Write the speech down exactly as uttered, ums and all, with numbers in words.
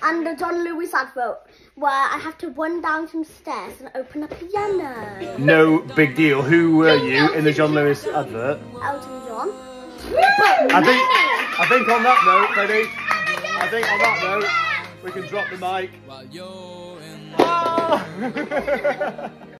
and the John Lewis advert where I have to run down some stairs and open a piano. No big deal. Who were you in the John Lewis advert? Elton John. I think, I think on that note, Freddie, I think on that note, we can drop the mic.